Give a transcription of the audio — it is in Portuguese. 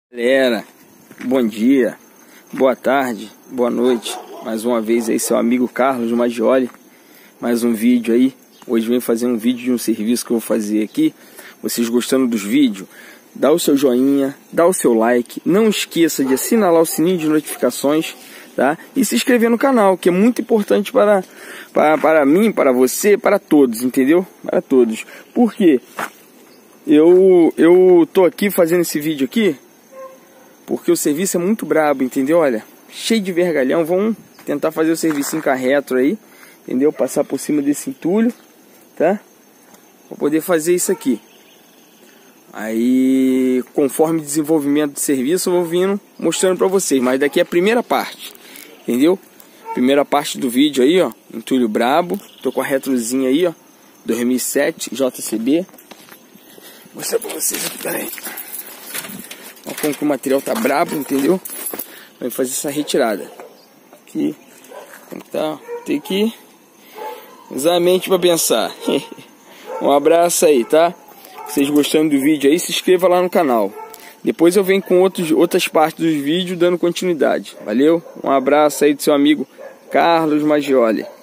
Galera, bom dia, boa tarde, boa noite. Mais uma vez aí seu amigo Carlos Maggioli. Mais um vídeo aí. Hoje vem fazer um vídeo de um serviço que eu vou fazer aqui. Vocês gostando dos vídeos, dá o seu joinha, dá o seu like. Não esqueça de assinalar o sininho de notificações, tá? E se inscrever no canal, que é muito importante para mim, para você, para todos, entendeu? Para todos. Por quê? Eu tô aqui fazendo esse vídeo aqui porque o serviço é muito brabo, entendeu? Olha, cheio de vergalhão. Vamos tentar fazer o serviço com a retro aí, entendeu? Passar por cima desse entulho, tá? Pra poder fazer isso aqui. Aí, conforme o desenvolvimento do serviço, eu vou vindo mostrando pra vocês. Mas daqui é a primeira parte, entendeu? Primeira parte do vídeo aí, ó. Entulho brabo. Tô com a retrozinha aí, ó. 2007, JCB. Vou mostrar pra vocês aqui, peraí. Olha como que o material tá brabo, entendeu? Vai fazer essa retirada. Aqui, como tá? Tem que usar a mente pra pensar. Um abraço aí, tá? Vocês gostando do vídeo aí, se inscreva lá no canal. Depois eu venho com outras partes dos vídeos dando continuidade. Valeu? Um abraço aí do seu amigo Carlos Maggioli.